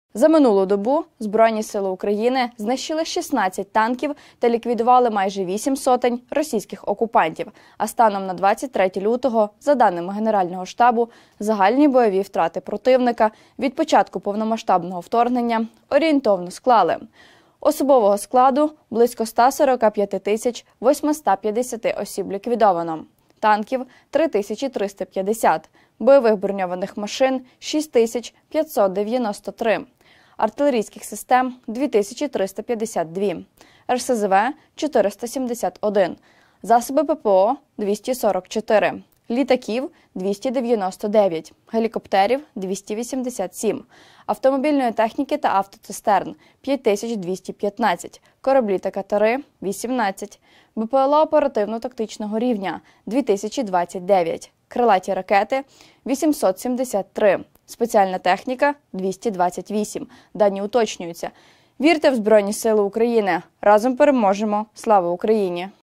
За минулу добу Збройні сили України знищили 16 танків та ліквідували майже 8 сотень російських окупантів. А станом на 23 лютого, за даними Генерального штабу, загальні бойові втрати противника від початку повномасштабного вторгнення орієнтовно склали: особового складу – близько 145 тисяч 850 осіб ліквідовано, танків – 3350, бойових броньованих машин – 6593, артилерійських систем – 2352, РСЗВ – 471, засоби ППО – 244, літаків – 299, гелікоптерів – 287, автомобільної техніки та автоцистерн – 5215, кораблі та катери – 18, БПЛА оперативно-тактичного рівня – 2029, крилаті ракети – 873, спеціальна техніка – 228. Дані уточнюються. Вірте в Збройні сили України. Разом переможемо. Слава Україні!